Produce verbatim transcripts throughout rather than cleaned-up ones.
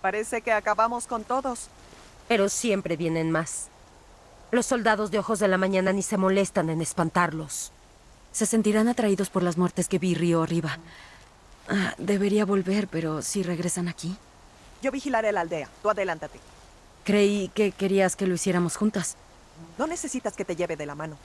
Parece que acabamos con todos. Pero siempre vienen más. Los soldados de Ojos de la Mañana ni se molestan en espantarlos. Se sentirán atraídos por las muertes que vi río arriba. Ah, debería volver, pero si regresan aquí. Yo vigilaré la aldea. Tú adelántate. Creí que querías que lo hiciéramos juntas. No necesitas que te lleve de la mano.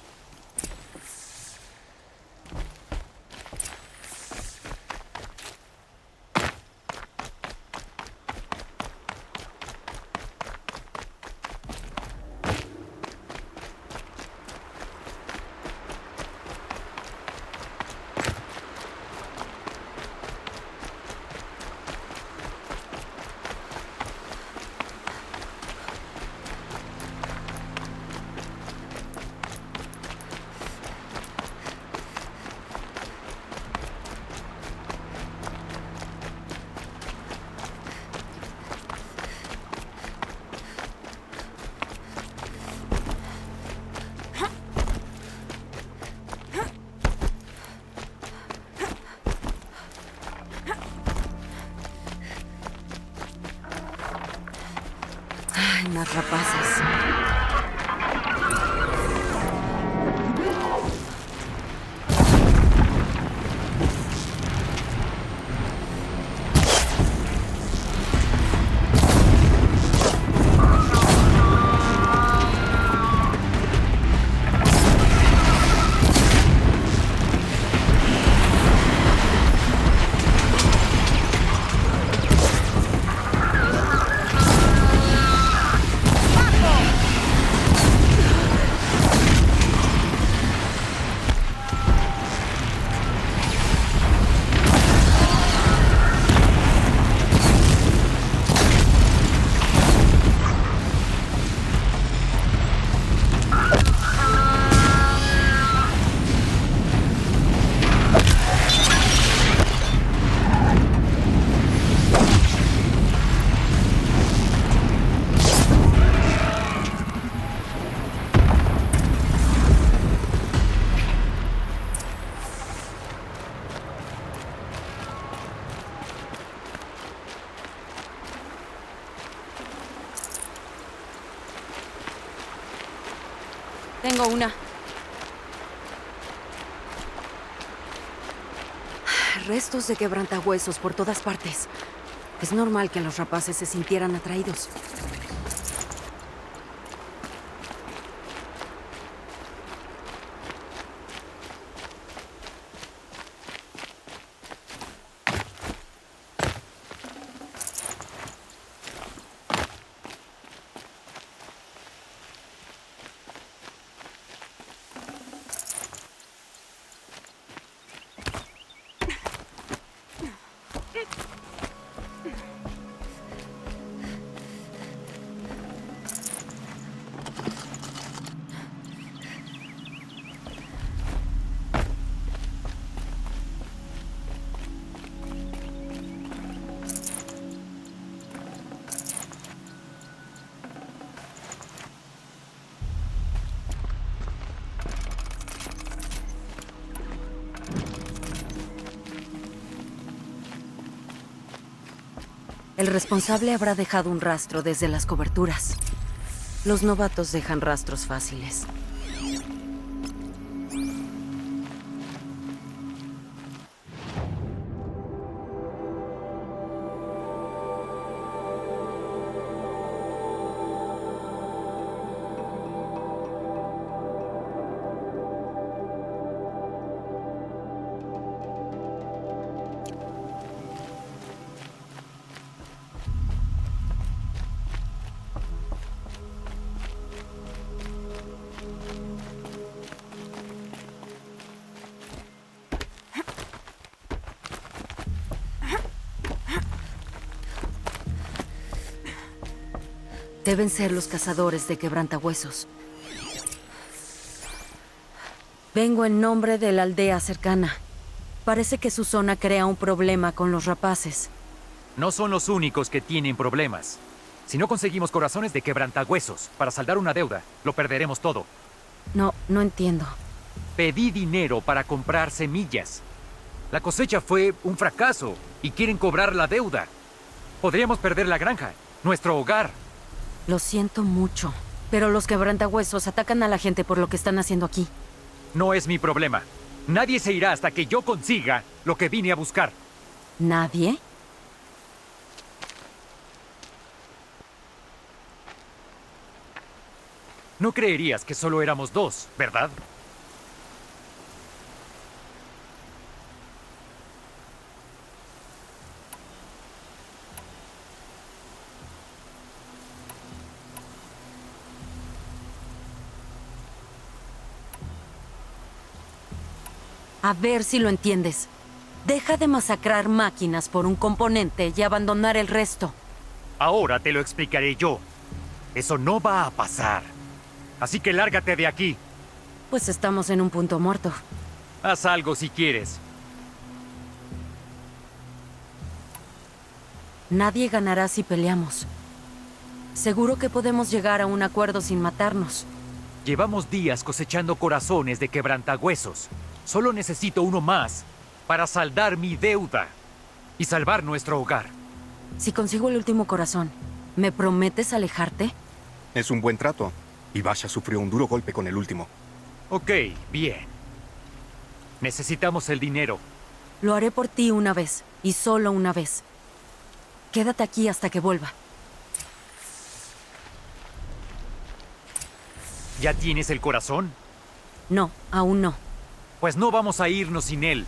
Ay, más rapaces. Tengo una. Restos de quebrantahuesos por todas partes. Es normal que los rapaces se sintieran atraídos. El responsable habrá dejado un rastro desde las coberturas. Los novatos dejan rastros fáciles. Deben ser los cazadores de quebrantahuesos. Vengo en nombre de la aldea cercana. Parece que su zona crea un problema con los rapaces. No son los únicos que tienen problemas. Si no conseguimos corazones de quebrantahuesos para saldar una deuda, lo perderemos todo. No, no entiendo. Pedí dinero para comprar semillas. La cosecha fue un fracaso y quieren cobrar la deuda. Podríamos perder la granja, nuestro hogar. Lo siento mucho, pero los quebrantahuesos atacan a la gente por lo que están haciendo aquí. No es mi problema. Nadie se irá hasta que yo consiga lo que vine a buscar. ¿Nadie? No creerías que solo éramos dos, ¿verdad? A ver si lo entiendes. Deja de masacrar máquinas por un componente y abandonar el resto. Ahora te lo explicaré yo. Eso no va a pasar. Así que lárgate de aquí. Pues estamos en un punto muerto. Haz algo si quieres. Nadie ganará si peleamos. Seguro que podemos llegar a un acuerdo sin matarnos. Llevamos días cosechando corazones de quebrantahuesos. Solo necesito uno más para saldar mi deuda y salvar nuestro hogar. Si consigo el último corazón, ¿me prometes alejarte? Es un buen trato. Y Basha sufrió un duro golpe con el último. Ok, bien. Necesitamos el dinero. Lo haré por ti una vez, y solo una vez. Quédate aquí hasta que vuelva. ¿Ya tienes el corazón? No, aún no. Pues no vamos a irnos sin él.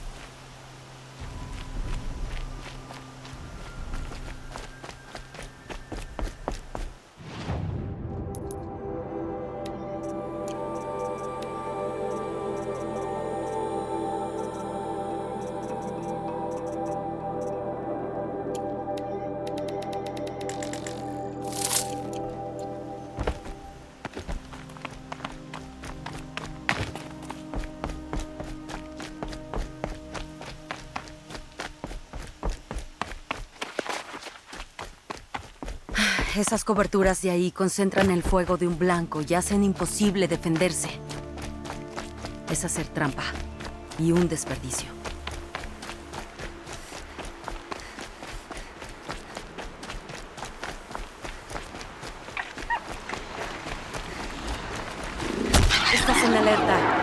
Esas coberturas de ahí concentran el fuego de un blanco y hacen imposible defenderse. Es hacer trampa y un desperdicio. Estás en alerta.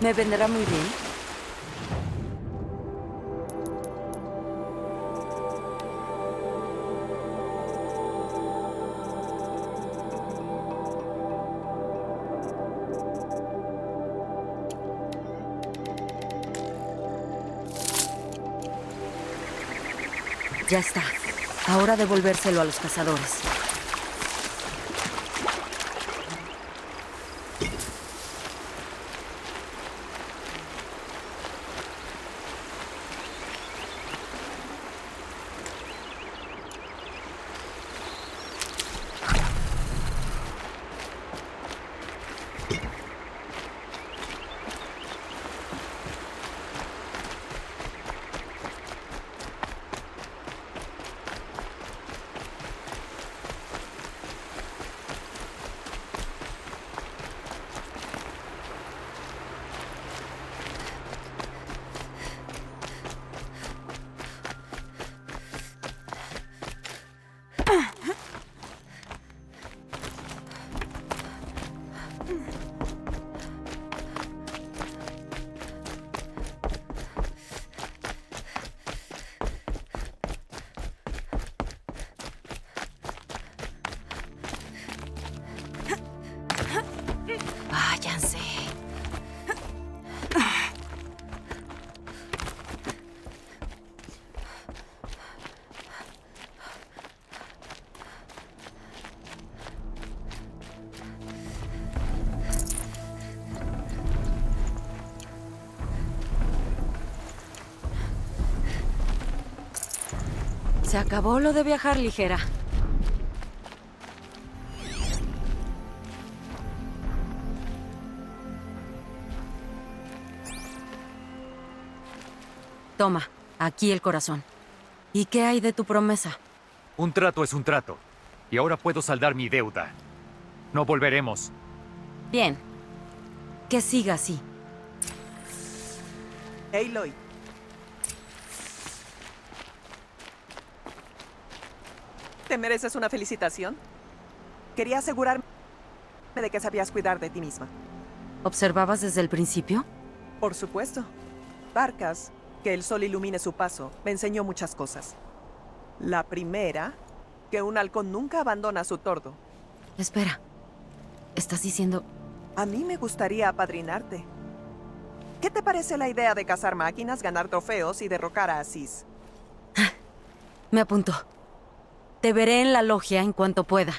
Me vendrá muy bien. Ya está. Ahora devolvérselo a los cazadores. Váyanse. Se acabó lo de viajar ligera. Toma, aquí el corazón. ¿Y qué hay de tu promesa? Un trato es un trato. Y ahora puedo saldar mi deuda. No volveremos. Bien. Que siga así. Aloy, ¿te mereces una felicitación? Quería asegurarme de que sabías cuidar de ti misma. ¿Observabas desde el principio? Por supuesto. Barcas, que el sol ilumine su paso, me enseñó muchas cosas. La primera, que un halcón nunca abandona su tordo. Espera. ¿Estás diciendo...? A mí me gustaría apadrinarte. ¿Qué te parece la idea de cazar máquinas, ganar trofeos y derrocar a Asís? Me apunto. Te veré en la logia en cuanto pueda.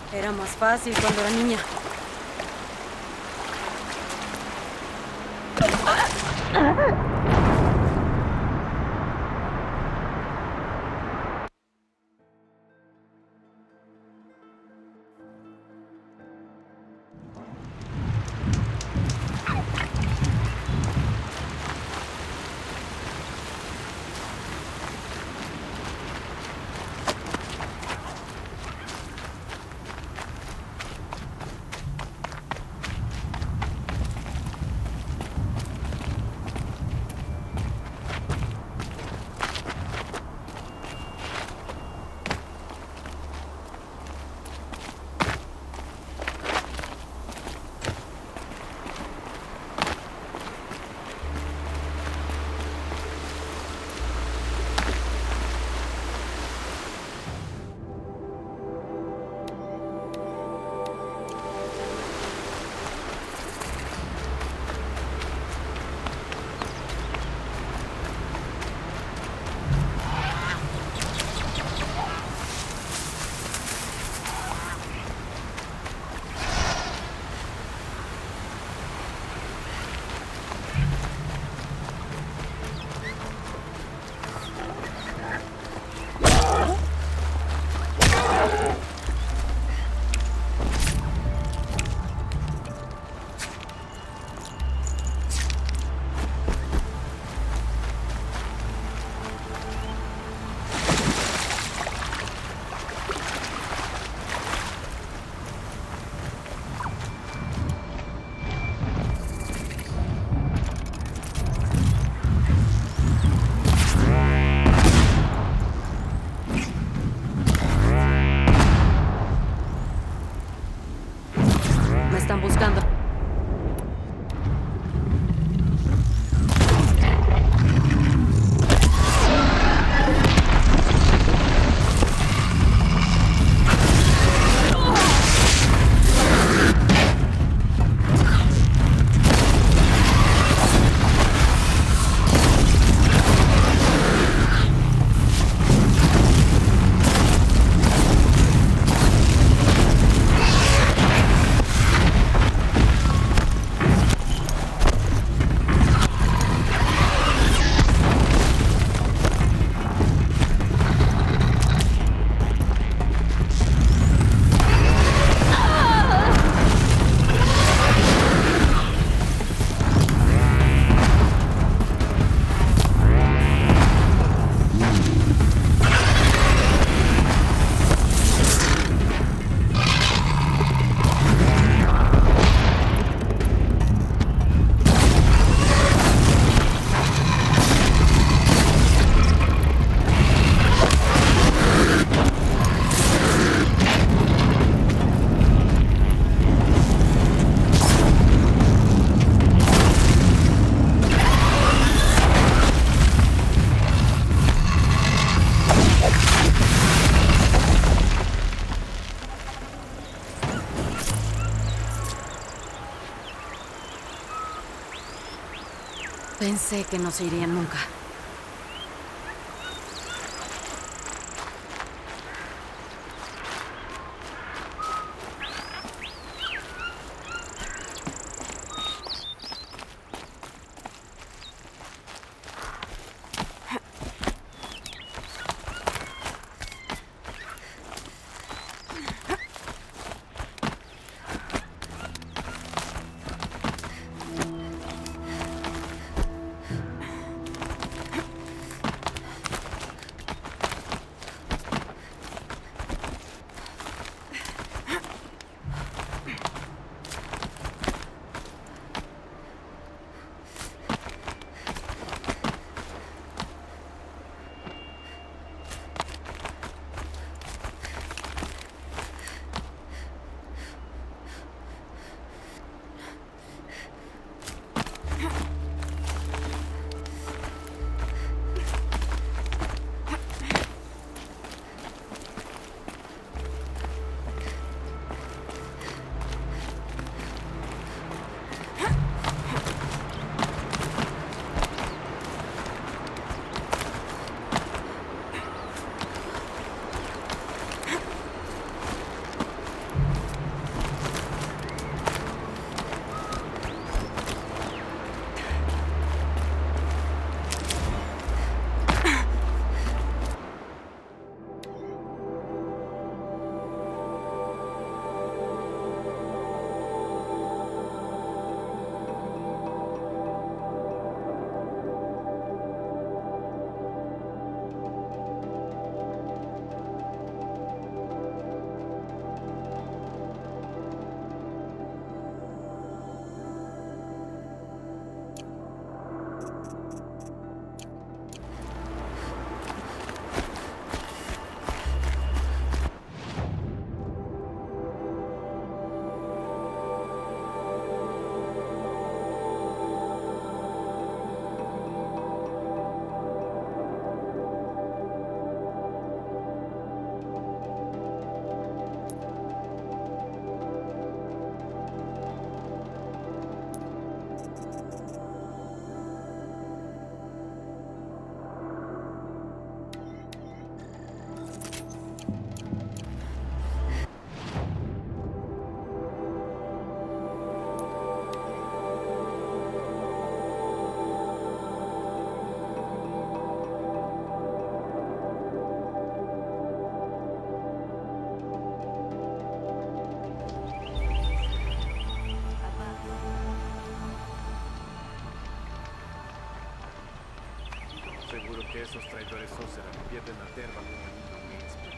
Era más fácil cuando era niña. Están buscando. Pensé que no se irían nunca. Seguro que esos traidores Oseram pierden la terva con el himno Minspe.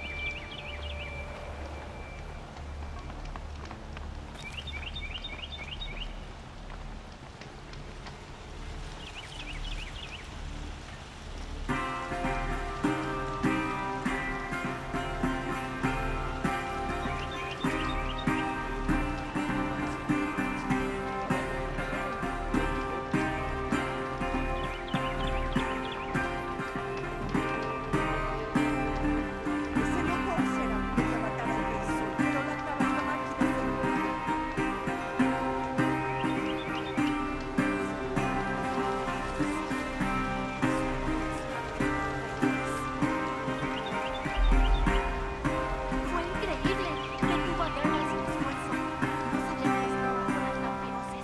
Ese loco Oseram quería matar al rey Sol, pero la cabalga máquina se lo Fue increíble. Detuvo a Geralt sin esfuerzo. No sabía que los lobos eran tan feroces.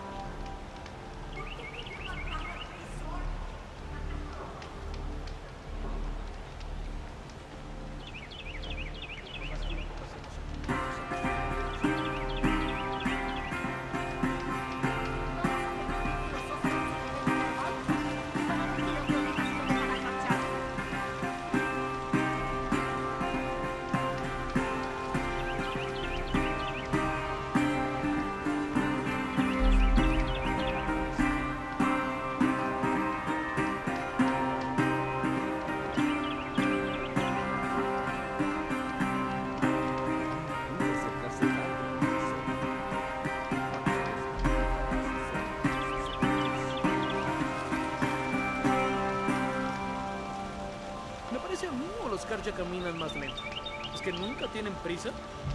Me parece a mí o los Karja caminan más lento. ¿Es que nunca tienen prisa?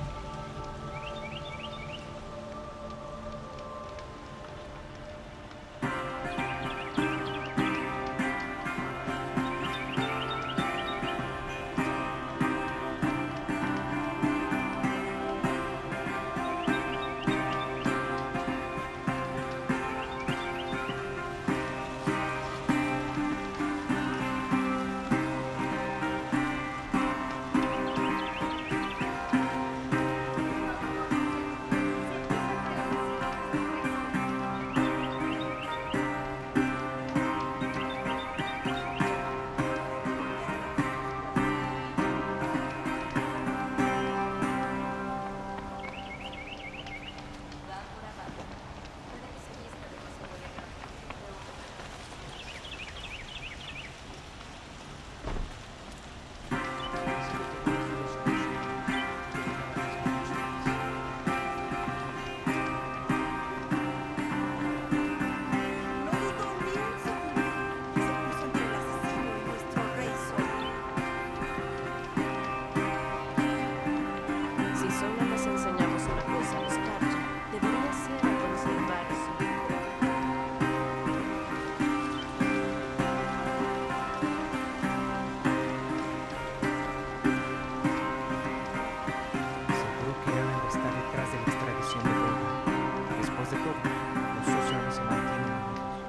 No dudó ni un segundo. Se puso entre el asesino y nuestro rey Sol. Si solo les enseñamos una cosa a los Karja, debería ser a conservar su Seguro que Erland está detrás de la extradición de Golden. Después de todo, los Oseram se mantienen unidos.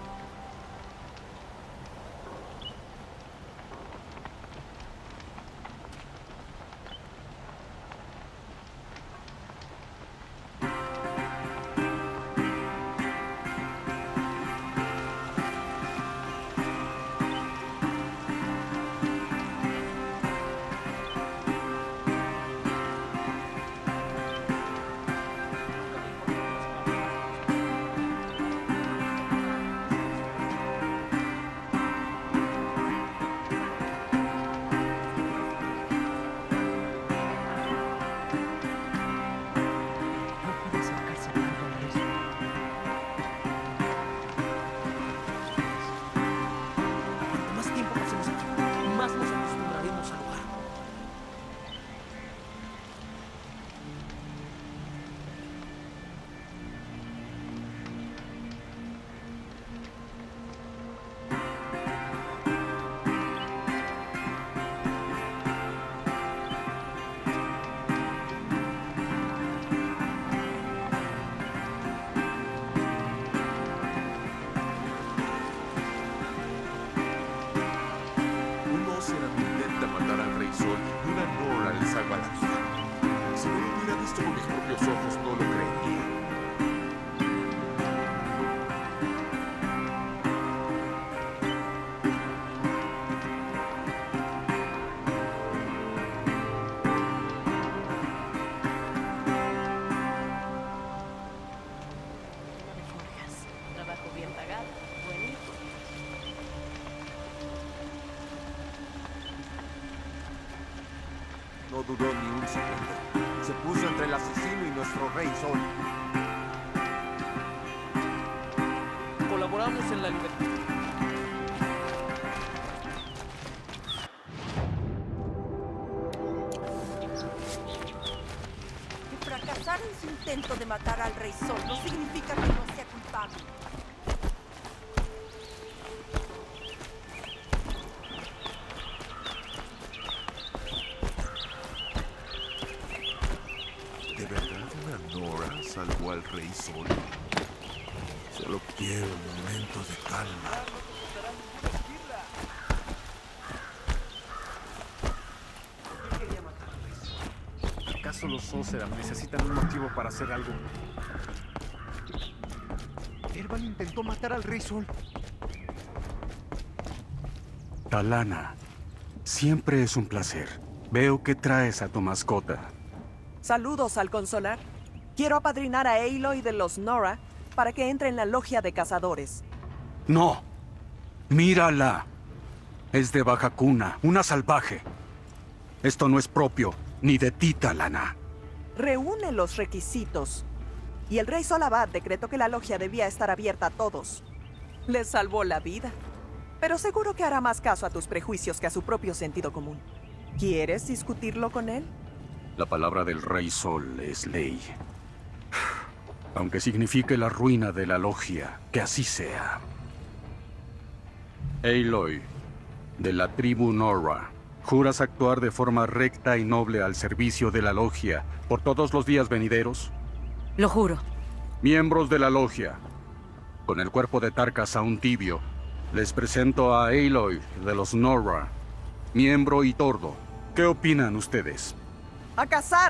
No puede acercarse tanto al rey Sol. Cuanto más tiempo pasemos aquí, más nos acostumbraremos al lugar. Un Oseram intenta matar al rey Sol y una Nora le salva la vida. Si no lo hubiera visto con mis propios ojos, no lo creería. dudó ni un segundo. Se puso entre el asesino y nuestro rey Sol. Colaboramos en la libertad. Que fracasar en su intento de matar al Rey Sol no significa que no sea culpable. ¿De verdad una Nora salvó al Rey Sol? Solo quiero un momento de calma. ¿Acaso los Oseram necesitan un motivo para hacer algo? Erval intentó matar al Rey Sol. Talana, siempre es un placer. Veo que traes a tu mascota. Saludos al consolar. Quiero apadrinar a Aloy de los Nora para que entre en la logia de cazadores. ¡No! ¡Mírala! Es de baja cuna, una salvaje. Esto no es propio, ni de ti, Talana. Reúne los requisitos. Y el Rey Solabad decretó que la logia debía estar abierta a todos. Le salvó la vida. Pero seguro que hará más caso a tus prejuicios que a su propio sentido común. ¿Quieres discutirlo con él? La palabra del Rey Sol es ley. Aunque signifique la ruina de la logia, que así sea. Aloy, de la tribu Nora, ¿juras actuar de forma recta y noble al servicio de la logia por todos los días venideros? Lo juro. Miembros de la logia, con el cuerpo de Tarkas aún tibio, les presento a Aloy de los Nora, miembro y tordo. ¿Qué opinan ustedes? ¡A cazar!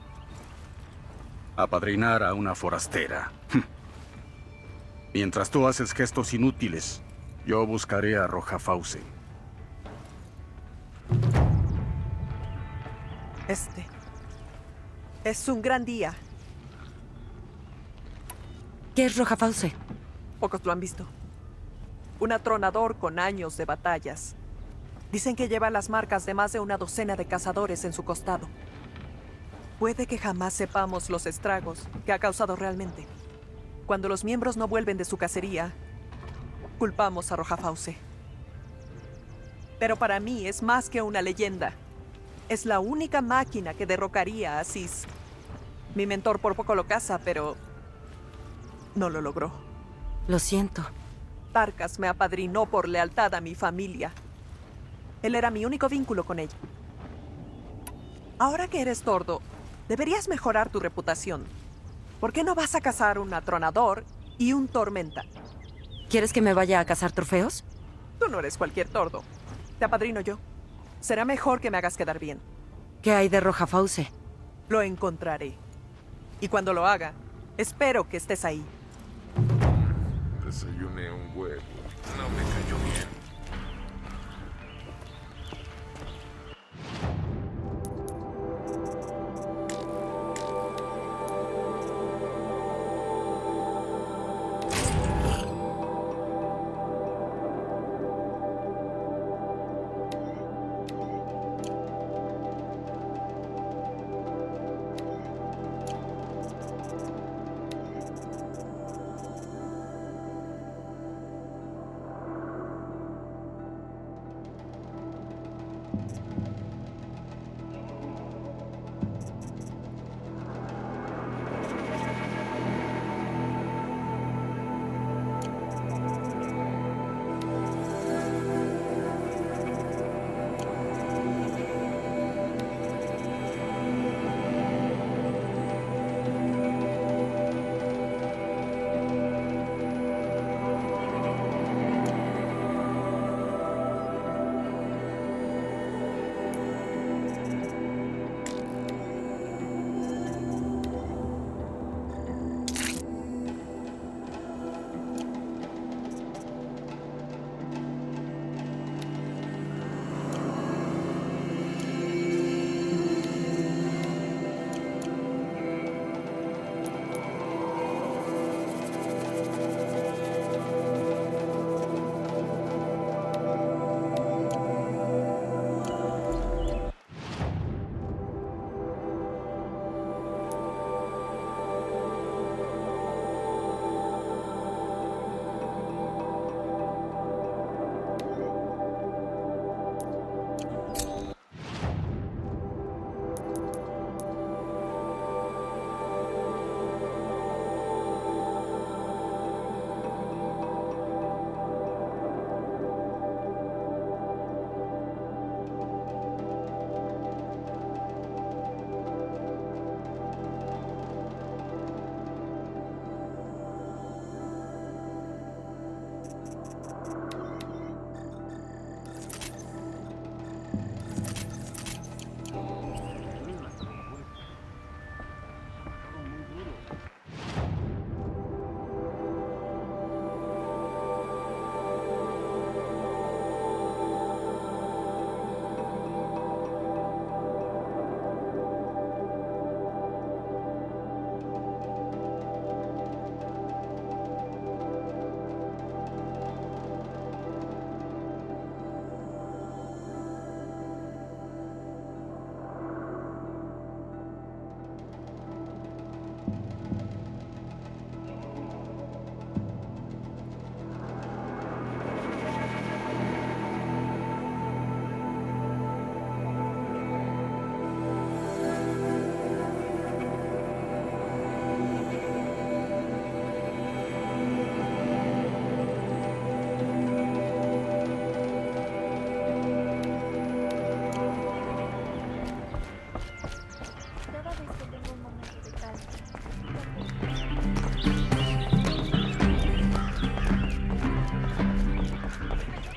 Apadrinar a una forastera. Mientras tú haces gestos inútiles, yo buscaré a Rojafauce. Este es un gran día. ¿Qué es Rojafauce? Pocos lo han visto. Un atronador con años de batallas. Dicen que lleva las marcas de más de una docena de cazadores en su costado. Puede que jamás sepamos los estragos que ha causado realmente. Cuando los miembros no vuelven de su cacería, culpamos a Rojafauce. Pero para mí es más que una leyenda. Es la única máquina que derrocaría a Sis. Mi mentor por poco lo caza, pero no lo logró. Lo siento. Tarkas me apadrinó por lealtad a mi familia. Él era mi único vínculo con ella. Ahora que eres tordo, deberías mejorar tu reputación. ¿Por qué no vas a cazar un atronador y un tormenta? ¿Quieres que me vaya a cazar trofeos? Tú no eres cualquier tordo. Te apadrino yo. Será mejor que me hagas quedar bien. ¿Qué hay de Rojafauce? Lo encontraré. Y cuando lo haga, espero que estés ahí. Desayuné un huevo. No me cayó bien.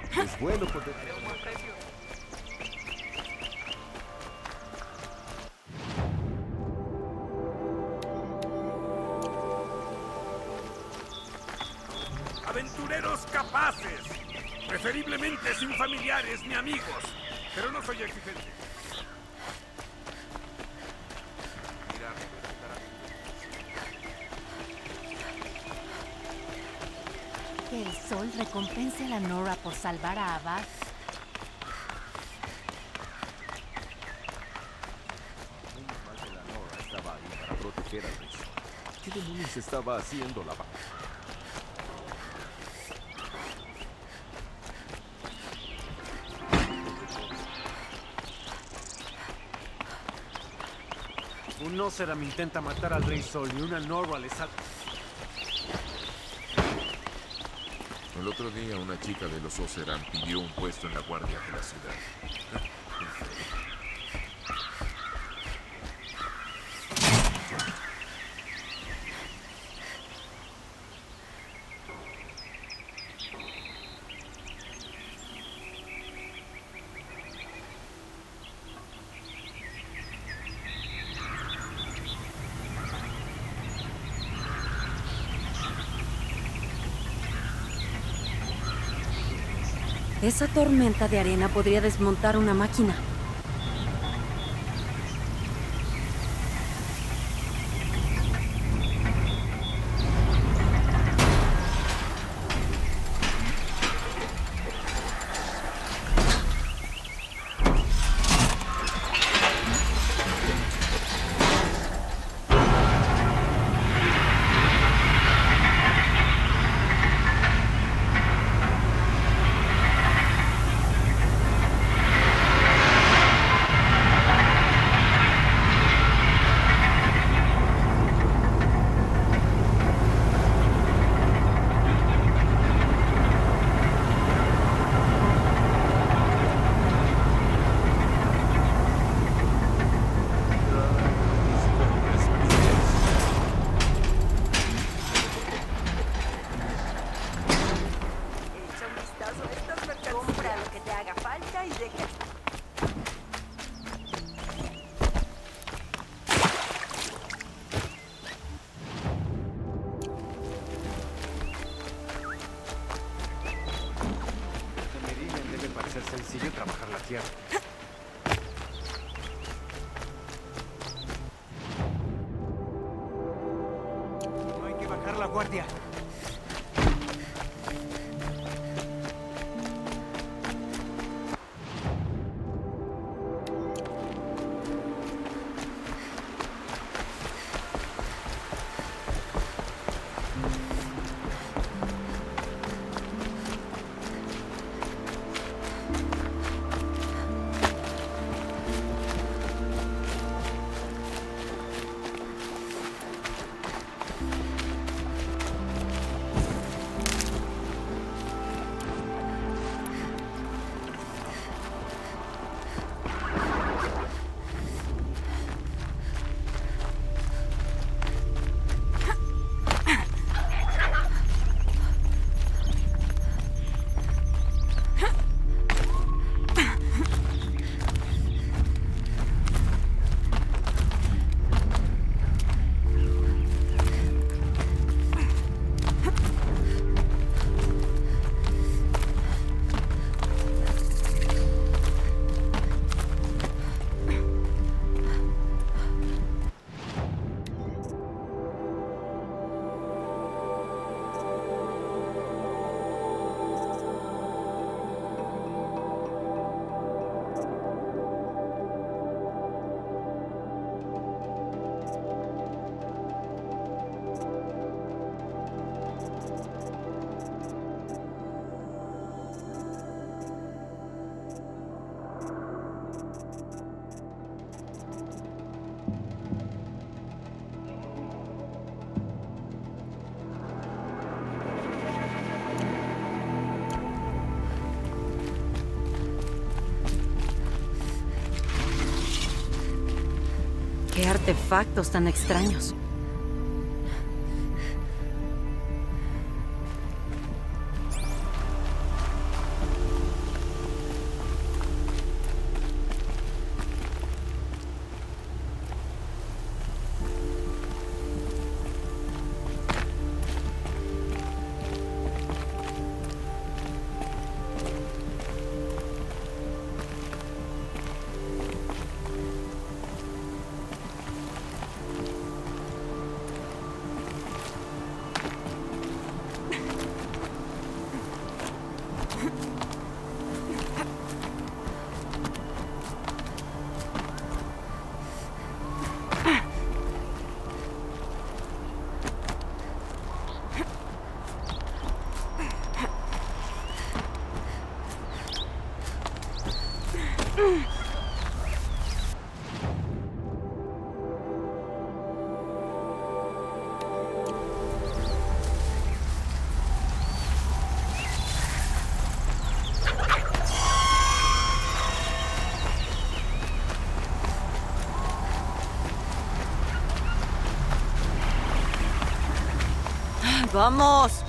Es bueno poder... Aventureros capaces, preferiblemente sin familiares ni amigos, pero no soy exigente. Que el sol recompense a la Nora por salvar a Abad. Menos mal que la Nora estaba ahí para proteger al rey sol. ¿Qué demonios estaba haciendo la vaca? Un Oseram intenta matar al Rey Sol y una Nora le salta. El otro día una chica de los Oseram pidió un puesto en la guardia de la ciudad. Esa tormenta de arena podría desmontar una máquina. Sencillo trabajar la tierra. No hay que bajar la guardia. ¡Qué artefactos tan extraños! ¡Vamos!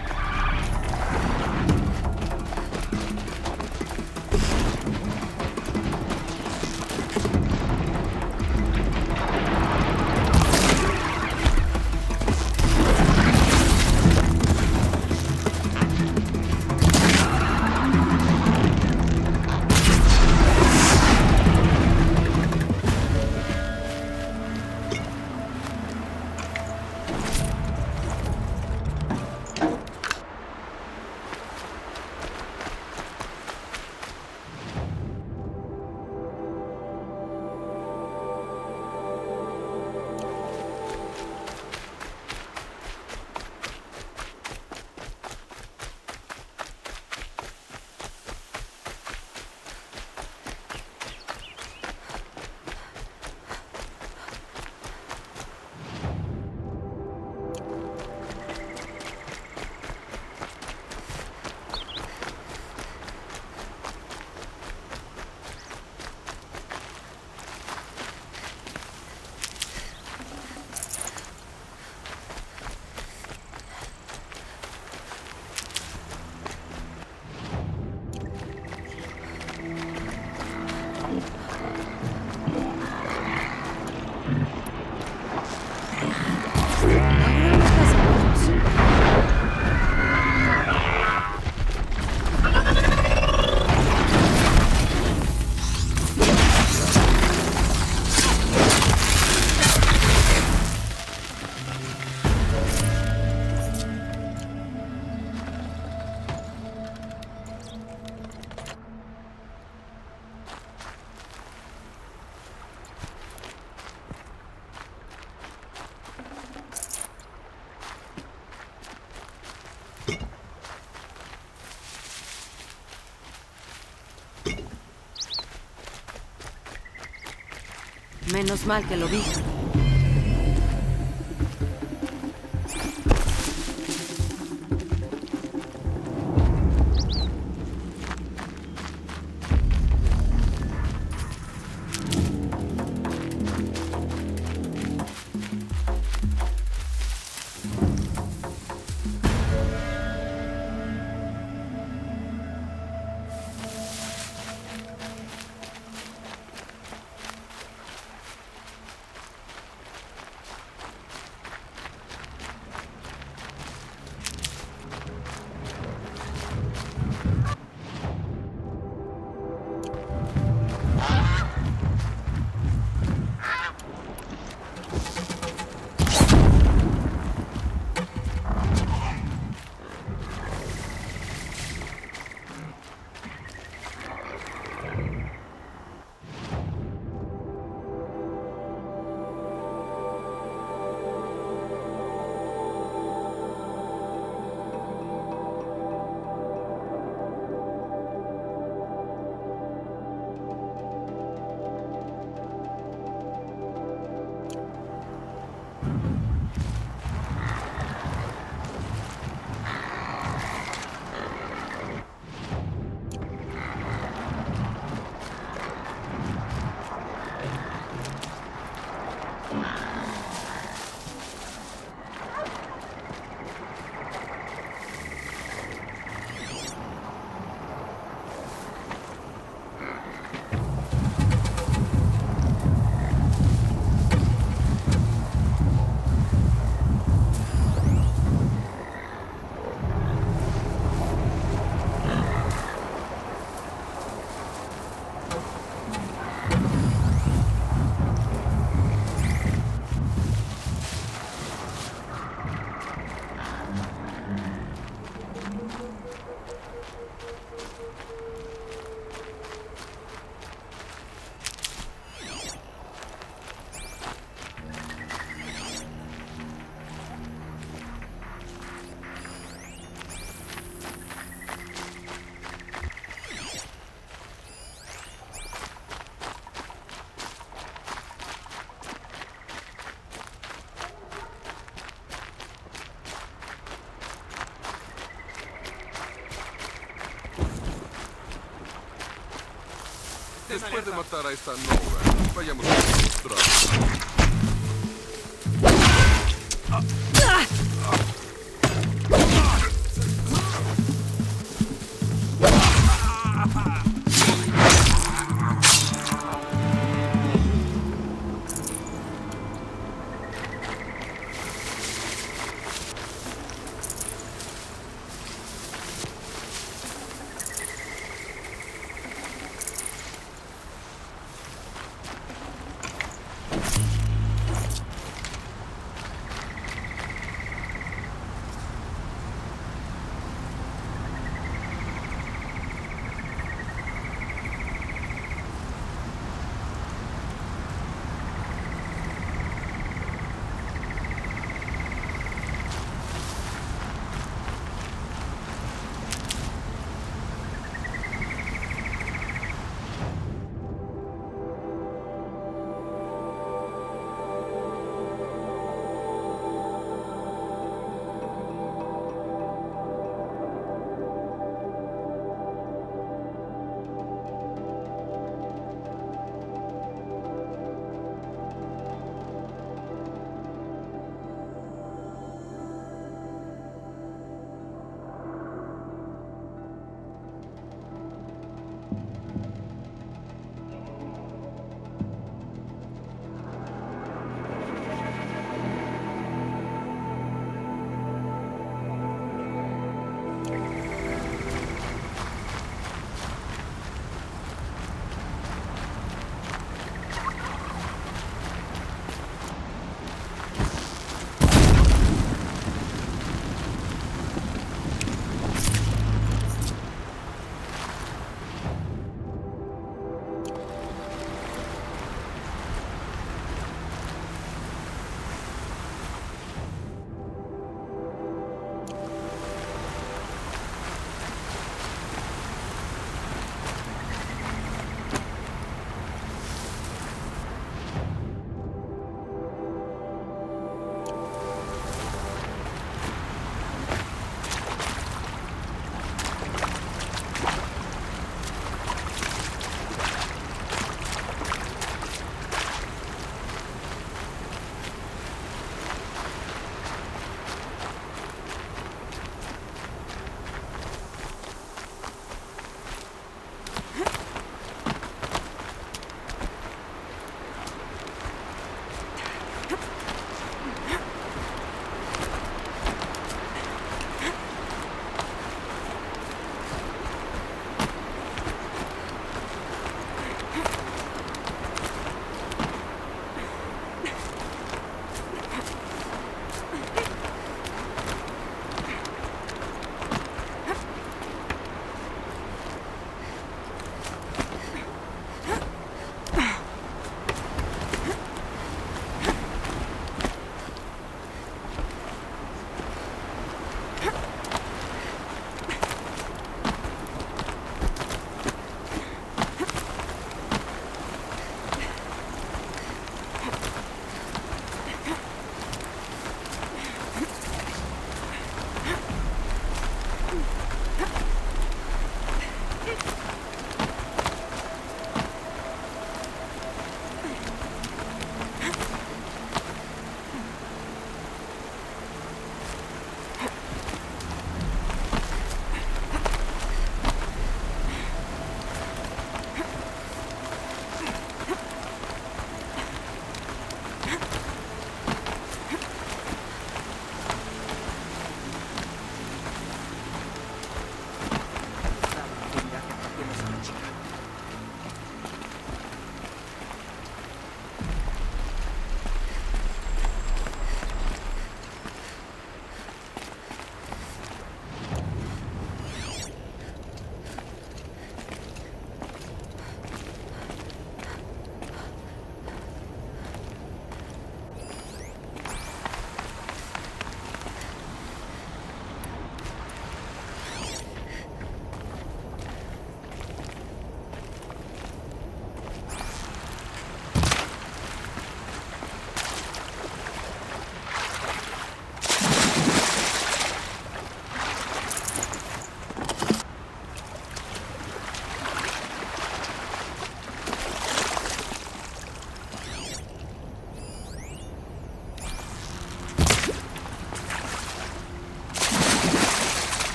Menos mal que lo vi. Después de matar a esta Nora, vayamos a demostrar.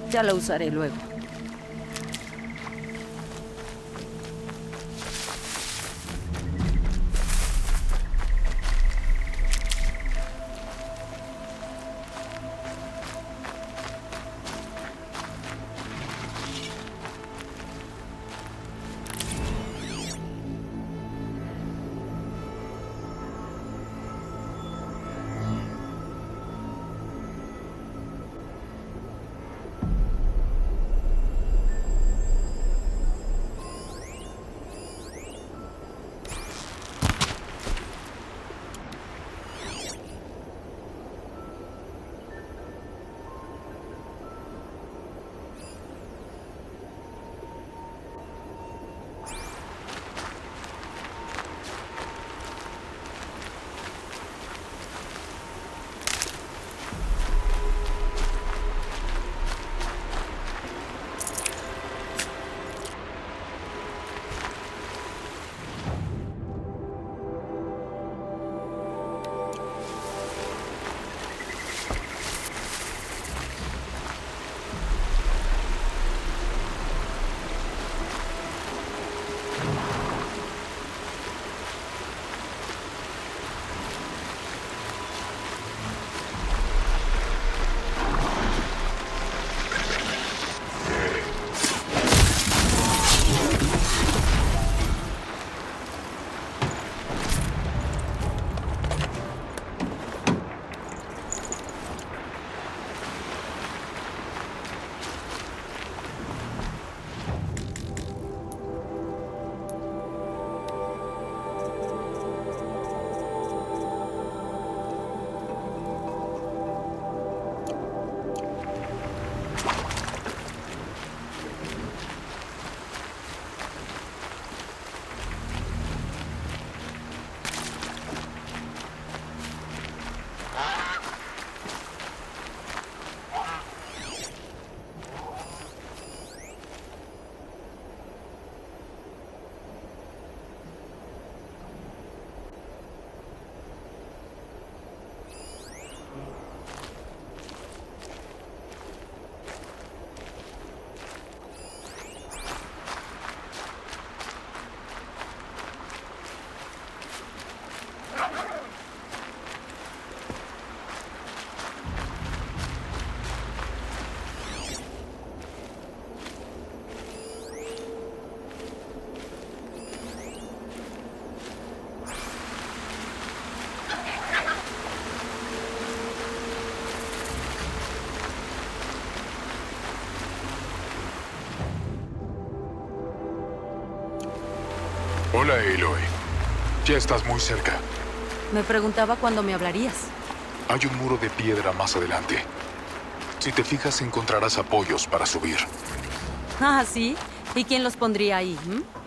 Ya lo usaré luego. Hola, Aloy. Ya estás muy cerca. Me preguntaba cuándo me hablarías. Hay un muro de piedra más adelante. Si te fijas, encontrarás apoyos para subir. Ah, ¿sí? ¿Y quién los pondría ahí? ¿Mm?